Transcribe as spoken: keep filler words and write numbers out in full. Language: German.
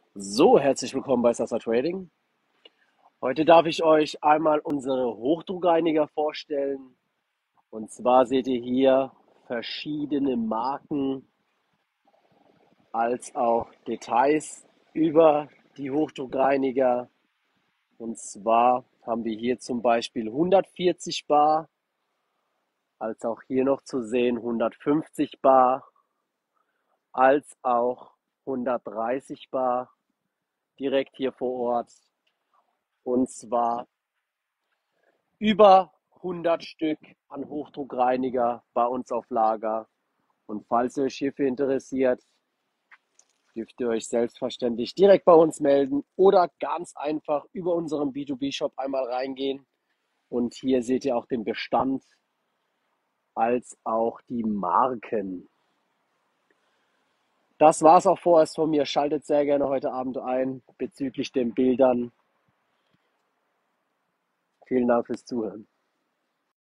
So, herzlich willkommen bei Sasa Trading. Heute darf ich euch einmal unsere Hochdruckreiniger vorstellen. Und zwar seht ihr hier verschiedene Marken als auch Details über die Hochdruckreiniger. Und zwar haben wir hier zum Beispiel hundertvierzig Bar, als auch hier noch zu sehen hundertfünfzig Bar, als auch hundertdreißig Bar direkt hier vor Ort. Und zwar über hundert Stück an Hochdruckreiniger bei uns auf Lager. Und falls ihr euch hierfür interessiert, dürft ihr euch selbstverständlich direkt bei uns melden oder ganz einfach über unseren B zwei B-Shop einmal reingehen. Und hier seht ihr auch den Bestand als auch die Marken. Das war es auch vorerst von mir. Schaltet sehr gerne heute Abend ein bezüglich den Bildern. Vielen Dank fürs Zuhören.